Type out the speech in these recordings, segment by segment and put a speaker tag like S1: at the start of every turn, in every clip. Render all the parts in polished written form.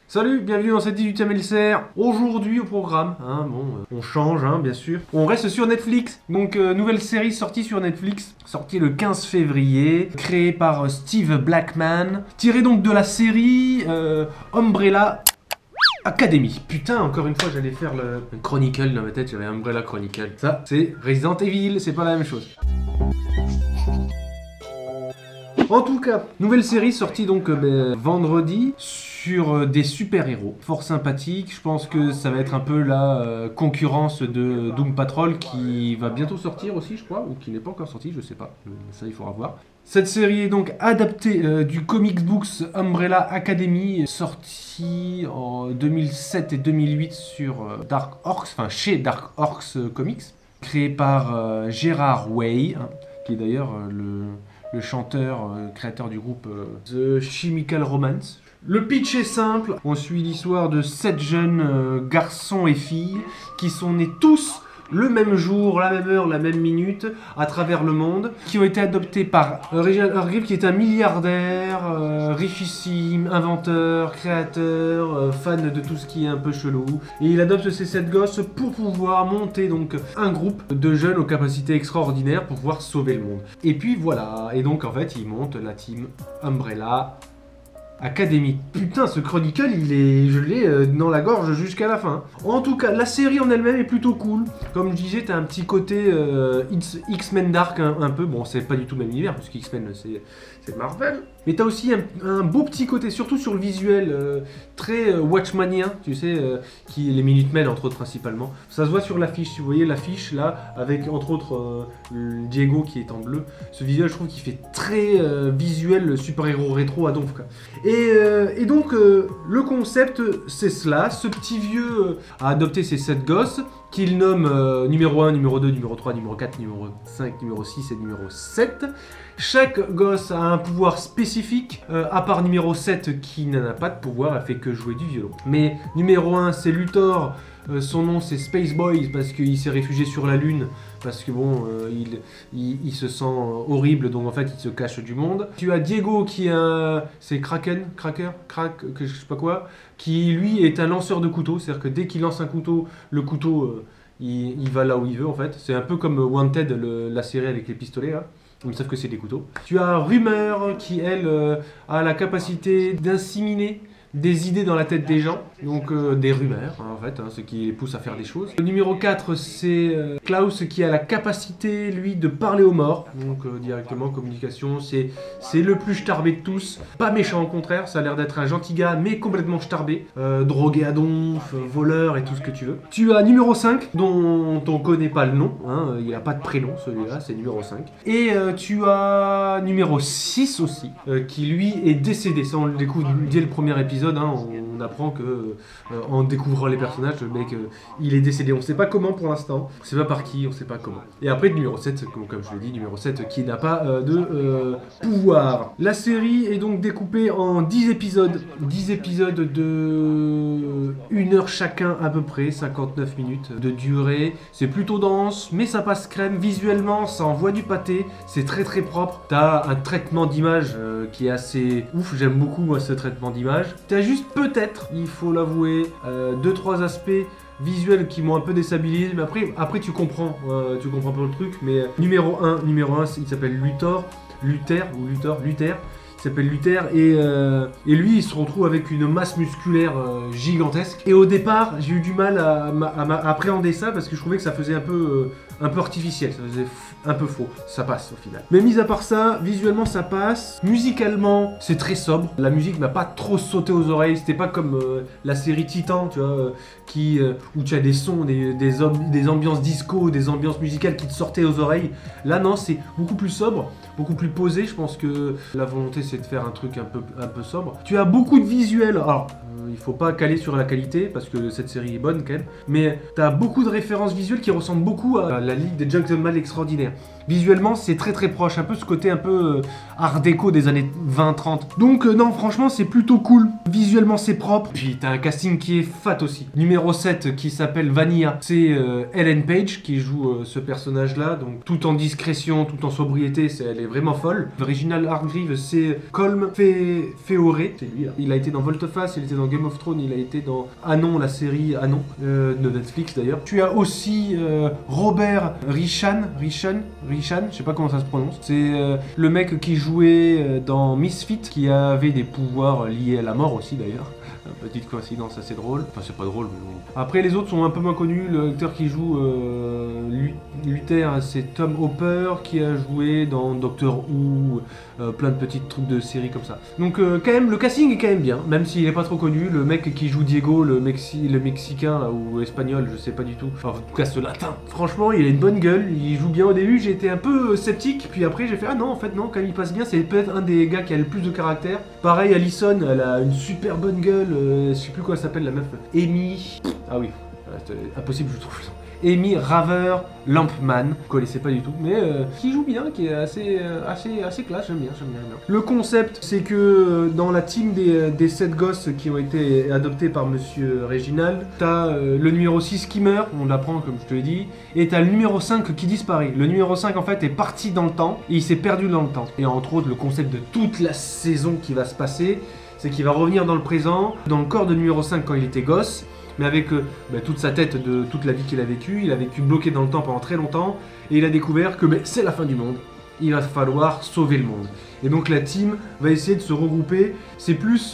S1: Salut, bienvenue dans cette 18e LCR. Aujourd'hui au programme, on change bien sûr. On reste sur Netflix, donc nouvelle série sortie sur Netflix, sortie le 15 février, créée par Steve Blackman, tirée donc de la série Umbrella Academy. Putain, encore une fois j'allais faire le Chronicle dans ma tête, j'avais Umbrella Chronicle. Ça c'est Resident Evil, c'est pas la même chose. En tout cas, nouvelle série sortie donc vendredi sur des super-héros. Fort sympathique, je pense que ça va être un peu la concurrence de Doom Patrol qui va bientôt sortir aussi, je crois, ou qui n'est pas encore sorti, je sais pas, ça il faudra voir. Cette série est donc adaptée du comics books Umbrella Academy, sorti en 2007 et 2008 sur Dark Horse, enfin chez Dark Horse Comics, créé par Gerard Way, qui est d'ailleurs le chanteur, créateur du groupe The Chemical Romance. Le pitch est simple, on suit l'histoire de 7 jeunes garçons et filles qui sont nés tous le même jour, la même heure, la même minute, à travers le monde, qui ont été adoptés par Reginald Hargreaves, qui est un milliardaire, richissime, inventeur, créateur, fan de tout ce qui est un peu chelou. Et il adopte ces 7 gosses pour pouvoir monter donc un groupe de jeunes aux capacités extraordinaires pour pouvoir sauver le monde. Et puis voilà, et donc en fait il monte la team Umbrella Academy. Putain, ce Chronicle, je l'ai dans la gorge jusqu'à la fin. En tout cas, la série en elle-même est plutôt cool. Comme je disais, t'as un petit côté X-Men Dark un peu. Bon, c'est pas du tout le même univers, parce que X-Men, c'est Marvel. Mais t'as aussi un beau petit côté, surtout sur le visuel, très Watchmanien, tu sais, qui est les Minutemen, entre autres, principalement. Ça se voit sur l'affiche, si vous voyez l'affiche, là, avec, entre autres, Diego qui est en bleu. Ce visuel, je trouve qu'il fait très visuel super-héros rétro à donf, quoi. Et donc, le concept, c'est cela. Ce petit vieux a adopté ses 7 gosses, qu'il nomme numéro 1, numéro 2, numéro 3, numéro 4, numéro 5, numéro 6 et numéro 7. Chaque gosse a un pouvoir spécifique, à part numéro 7 qui n'en a pas de pouvoir, elle fait que jouer du violon. Mais numéro 1, c'est Luthor. Son nom c'est Space Boy parce qu'il s'est réfugié sur la lune, parce que bon, il se sent horrible, donc en fait il se cache du monde. Tu as Diego qui est c'est Crack, que je sais pas quoi, qui lui est un lanceur de couteaux, c'est-à-dire que dès qu'il lance un couteau, le couteau il va là où il veut en fait. C'est un peu comme Wanted, la série avec les pistolets là. Sauf que c'est des couteaux. Tu as Rumeur qui elle a la capacité d'inséminer des idées dans la tête des gens, donc des rumeurs en fait, ce qui les pousse à faire des choses. Le numéro 4 c'est Klaus qui a la capacité lui de parler aux morts, donc directement communication, c'est le plus starbé de tous, pas méchant au contraire, ça a l'air d'être un gentil gars mais complètement starbé, drogué à donf, voleur et tout ce que tu veux. Tu as numéro 5 dont on connaît pas le nom, il a pas de prénom celui-là, c'est numéro 5. Et tu as numéro 6 aussi, qui lui est décédé, ça on le découvre dès le premier épisode. On apprend que en découvrant les personnages, le mec il est décédé. On sait pas comment pour l'instant, on sait pas par qui, on sait pas comment. Et après numéro 7, comme je l'ai dit, numéro 7 qui n'a pas de pouvoir. La série est donc découpée en 10 épisodes. 10 épisodes de 1 heure chacun à peu près, 59 minutes de durée. C'est plutôt dense, mais ça passe crème. Visuellement, ça envoie du pâté. C'est très très propre. T'as un traitement d'image qui est assez ouf. J'aime beaucoup moi ce traitement d'image. T'as juste peut-être, il faut l'avouer, 2-3 aspects visuels qui m'ont un peu déstabilisé, mais après tu comprends pas le truc. Mais numéro 1, il s'appelle Luther, il s'appelle Luther, et lui il se retrouve avec une masse musculaire gigantesque. Et au départ j'ai eu du mal à appréhender ça parce que je trouvais que ça faisait un peu artificiel, ça faisait un peu faux. Ça passe au final. Mais mis à part ça, visuellement ça passe. Musicalement, c'est très sobre. La musique m'a pas trop sauté aux oreilles. C'était pas comme la série Titan, tu vois, où tu as des sons, des ambiances disco, des ambiances musicales qui te sortaient aux oreilles. Là non, c'est beaucoup plus sobre, beaucoup plus posé. Je pense que la volonté c'est de faire un truc un peu sobre. Tu as beaucoup de visuels. Alors, il faut pas caler sur la qualité parce que cette série est bonne quand même. Mais tu as beaucoup de références visuelles qui ressemblent beaucoup à la Ligue des Gentlemen Extraordinaires. Visuellement, c'est très très proche, un peu ce côté un peu art déco des années 20-30. Donc non, franchement, c'est plutôt cool. Visuellement, c'est propre. Puis t'as un casting qui est fat aussi. Numéro 7 qui s'appelle Vanilla, c'est Ellen Page qui joue ce personnage-là, donc tout en discrétion, tout en sobriété, elle est vraiment folle. Reginald Hargreaves, c'est Colm Feore, c'est lui là. Il a été dans Volte-Face, il était dans Game of of Thrones, il a été dans Anon, la série Anon, de Netflix d'ailleurs. Tu as aussi Robert Richan, je sais pas comment ça se prononce. C'est le mec qui jouait dans Misfit, qui avait des pouvoirs liés à la mort aussi d'ailleurs. Petite coïncidence assez drôle. Enfin, c'est pas drôle, mais bon. Après, les autres sont un peu moins connus. L'acteur qui joue Luther, c'est Tom Hopper, qui a joué dans Doctor Who, plein de petits trucs de séries comme ça. Donc, quand même, le casting est quand même bien, même s'il est pas trop connu. Le mec qui joue Diego, le Mexicain, là, ou espagnol, je sais pas du tout. Enfin, en tout cas, ce latin. Franchement, il a une bonne gueule, il joue bien au début. J'ai été un peu sceptique, puis après, j'ai fait, ah non, en fait, non, quand même, il passe bien. C'est peut-être un des gars qui a le plus de caractère. Pareil, Allison, elle a une super bonne gueule. Je sais plus quoi elle s'appelle la meuf. Amy. Ah oui, c'est impossible, je trouve. Amy Raver Lampman, je connaissais pas du tout, mais qui joue bien, qui est assez classe, j'aime bien. Le concept, c'est que dans la team des 7 gosses qui ont été adoptés par Monsieur Reginald, t'as le numéro 6 qui meurt, on l'apprend comme je te l'ai dit, et t'as le numéro 5 qui disparaît. Le numéro 5 en fait est parti dans le temps, et il s'est perdu dans le temps. Et entre autres, le concept de toute la saison qui va se passer, c'est qu'il va revenir dans le présent, dans le corps de numéro 5 quand il était gosse, mais avec toute sa tête de toute la vie qu'il a vécue. Il a vécu bloqué dans le temps pendant très longtemps, et il a découvert que c'est la fin du monde. Il va falloir sauver le monde. Et donc la team va essayer de se regrouper. C'est plus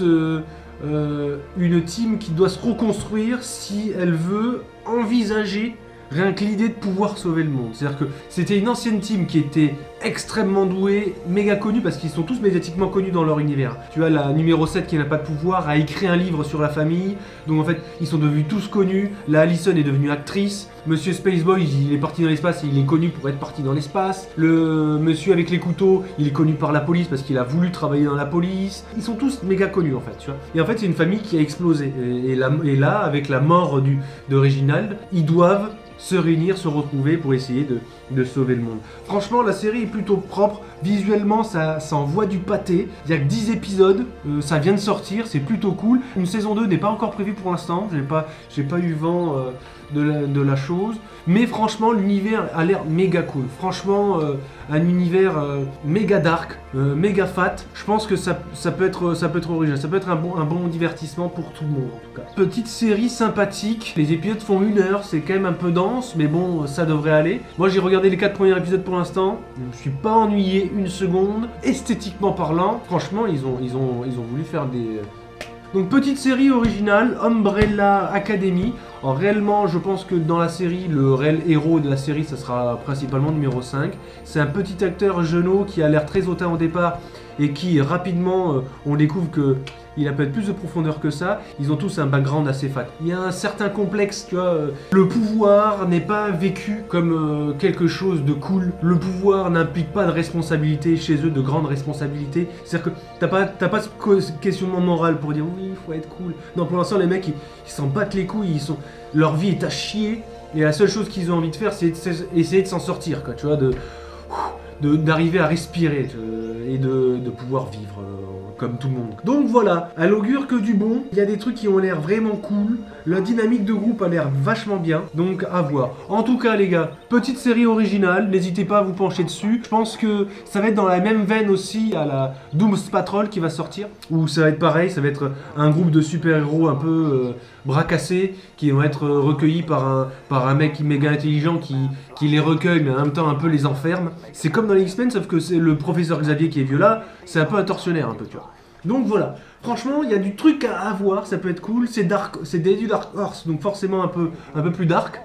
S1: une team qui doit se reconstruire si elle veut envisager rien que l'idée de pouvoir sauver le monde. C'est-à-dire que c'était une ancienne team qui était extrêmement douée, méga connue, parce qu'ils sont tous médiatiquement connus dans leur univers. Tu as la numéro 7 qui n'a pas de pouvoir, a écrit un livre sur la famille, donc en fait ils sont devenus tous connus. La Allison est devenue actrice. Monsieur Spaceboy, il est parti dans l'espace et il est connu pour être parti dans l'espace. Le monsieur avec les couteaux, il est connu par la police parce qu'il a voulu travailler dans la police. Ils sont tous méga connus en fait, tu vois. Et en fait c'est une famille qui a explosé. Et là, avec la mort de Reginald, ils doivent se réunir, se retrouver pour essayer de sauver le monde. Franchement, la série est plutôt propre. Visuellement, ça envoie du pâté. Il n'y a que 10 épisodes. Ça vient de sortir. C'est plutôt cool. Une saison 2 n'est pas encore prévue pour l'instant. J'ai pas eu vent de la chose. Mais franchement, l'univers a l'air méga cool. Franchement, un univers méga dark, méga fat. Je pense que ça peut être original. Ça peut être un bon divertissement pour tout le monde en tout cas. Petite série sympathique. Les épisodes font 1 heure. C'est quand même un peu dense, mais bon, ça devrait aller. Moi, j'ai regardé les 4 premiers épisodes pour l'instant. Je me suis pas ennuyé une seconde. Esthétiquement parlant, franchement, ils ont voulu faire des... Donc petite série originale, Umbrella Academy. Réellement, je pense que dans la série, le réel héros de la série, ça sera principalement numéro 5. C'est un petit acteur jeunot qui a l'air très hautain au départ et qui rapidement, on découvre que il a peut-être plus de profondeur que ça. Ils ont tous un background assez fat. Il y a un certain complexe, tu vois. Le pouvoir n'est pas vécu comme quelque chose de cool. Le pouvoir n'implique pas de responsabilité chez eux, de grandes responsabilités. C'est-à-dire que t'as pas ce questionnement moral pour dire oui, il faut être cool. Non, pour l'instant, les mecs, ils s'en battent les couilles. Leur vie est à chier. Et la seule chose qu'ils ont envie de faire, c'est essayer de s'en sortir, quoi, tu vois, d'arriver à respirer et de pouvoir vivre comme tout le monde. Donc voilà, à l'augure que du bon, il y a des trucs qui ont l'air vraiment cool, la dynamique de groupe a l'air vachement bien, donc à voir. En tout cas les gars, petite série originale, n'hésitez pas à vous pencher dessus. Je pense que ça va être dans la même veine aussi à la Doom Patrol qui va sortir, où ça va être pareil, ça va être un groupe de super-héros un peu bras cassés, qui vont être recueillis par un mec méga intelligent qui les recueille mais en même temps un peu les enferme. C'est comme dans les X-Men, sauf que c'est le professeur Xavier qui est vieux là, c'est un peu un tortionnaire un peu, tu vois. Donc voilà, franchement il y a du truc à voir, ça peut être cool, c'est du Dark Horse, donc forcément un peu plus dark.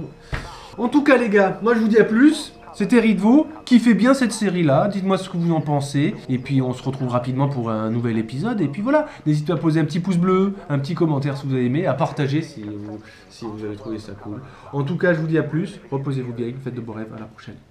S1: En tout cas les gars, moi je vous dis à plus. C'était Ritvo, kiffez bien cette série-là, dites-moi ce que vous en pensez, et puis on se retrouve rapidement pour un nouvel épisode, et puis voilà, n'hésitez pas à poser un petit pouce bleu, un petit commentaire si vous avez aimé, à partager si vous avez trouvé ça cool. En tout cas, je vous dis à plus, reposez-vous bien, faites de beaux rêves, à la prochaine.